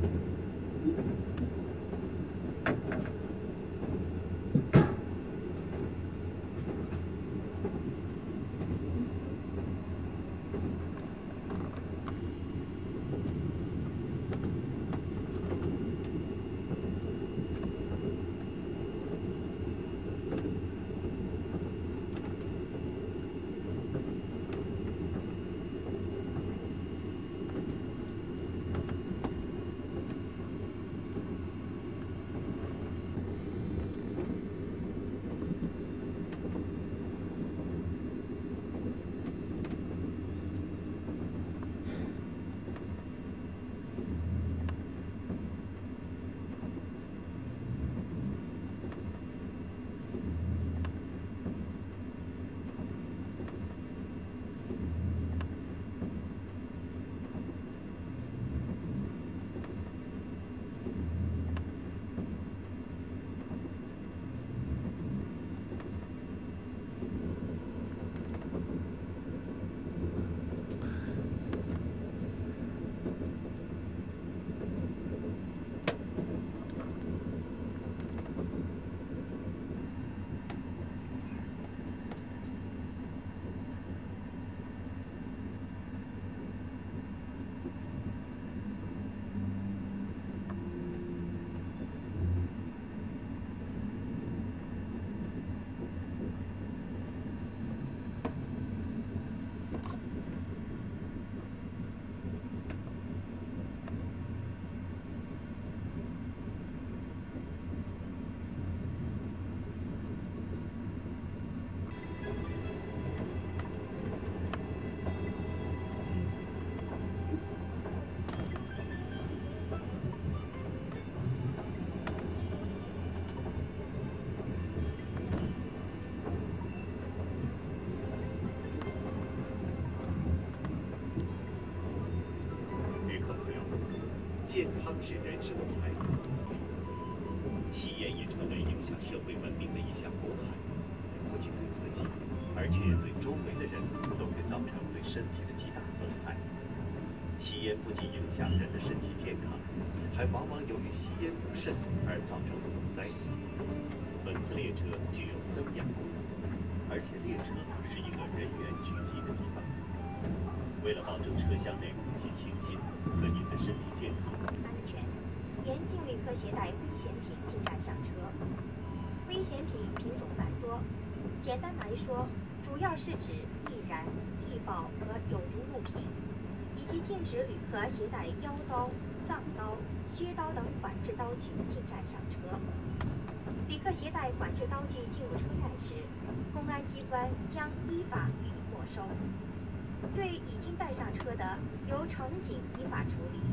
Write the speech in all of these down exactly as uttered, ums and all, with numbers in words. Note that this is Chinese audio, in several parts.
健康是人生的财富。吸烟也成了影响社会文明的一项祸害，不仅对自己，而且对周围的人都会造成对身体的极大损害。吸烟不仅影响人的身体健康，还往往由于吸烟不慎而造成火灾。本次列车具有增氧功能，而且列车是一个人员聚集的地方。为了保证车厢内空气清新和您的身体健康安全，严禁旅客携带危险品进站上车。危险品品种繁多，简单来说，主要是指易燃、易爆和有毒物品，以及禁止旅客携带腰刀、藏刀、削刀等管制刀具进站上车。旅客携带管制刀具进入车站时，公安机关将依法予以没收。对已经带上车的，由乘警依法处理。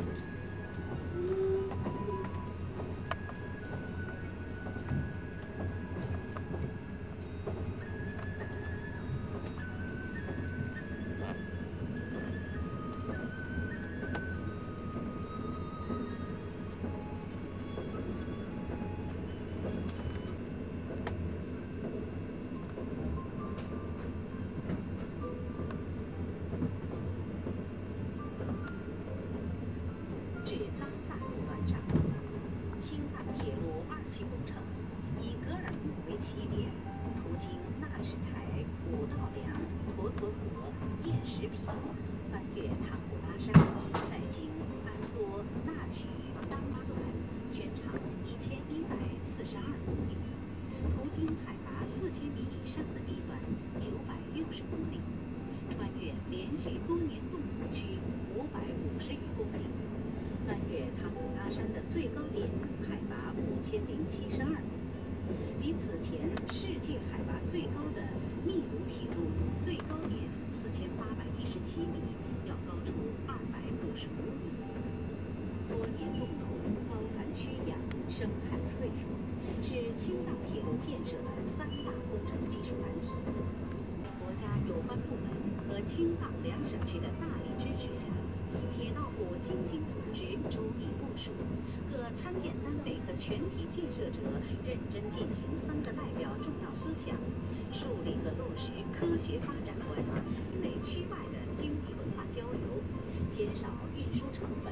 至拉萨路段上，青藏铁路二期工程以格尔木为起点，途经纳什台、五道梁、沱沱河、燕石坪，翻越唐古拉山，再经安多、纳曲、当巴段，全长一千一百四十二公里，途经海拔四千米以上的地段九百六十公里，穿越连续多年冻土区五百五十余公里。翻越唐古拉山的最高点海拔五千零七十二米，比此前世界海拔最高的秘鲁铁路最高点四千八百一十七米要高出二百五十五米。多年冻土高寒缺氧，生态脆弱，是青藏铁路建设的三大工程技术难题。国家有关部门和青藏两省区的大力支持下，铁道部精心组织，周密部署，各参建单位和全体建设者认真践行三个代表重要思想，树立和落实科学发展观，内区外的经济文化交流，减少运输成本，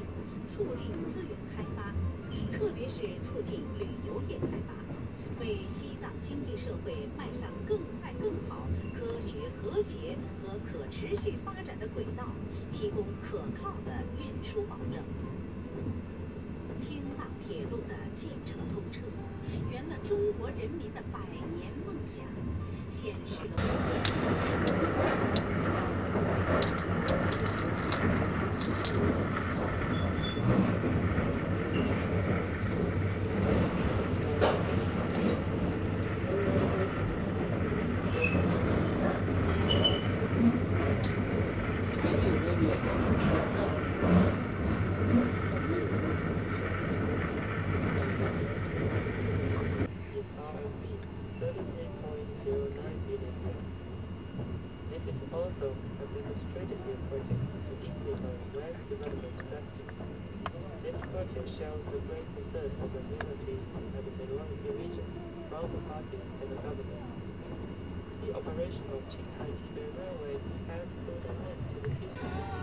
促进资源开发，特别是促进旅游业开发，为西藏经济社会迈上更快、更好、科学、和谐和可持续发展的轨道提供可靠的运输保证。青藏铁路的建成通车，圆了中国人民的百年梦想，显示了 shows the great concern of the minorities and the minority regions from the party and the government. The operation of Qinghai-Tibet Railway has put an end to the peaceful.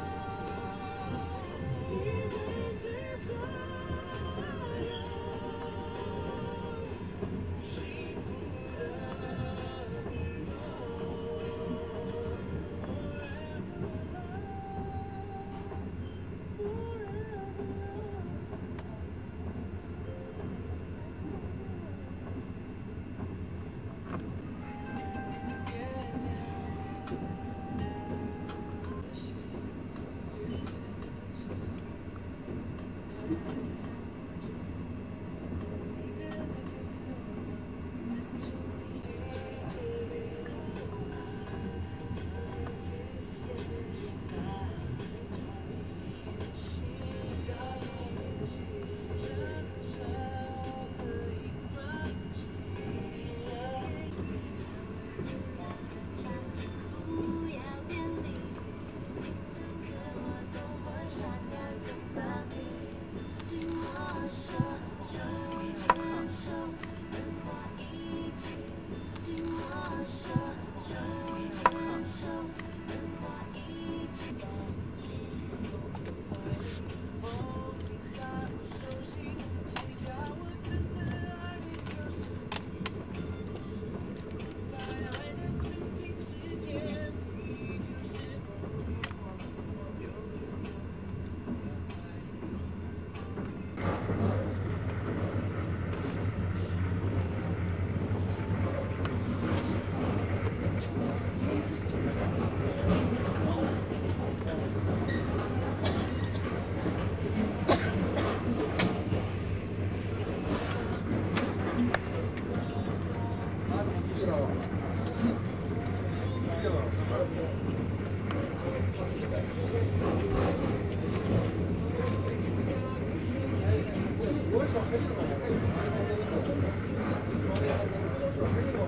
Thank you.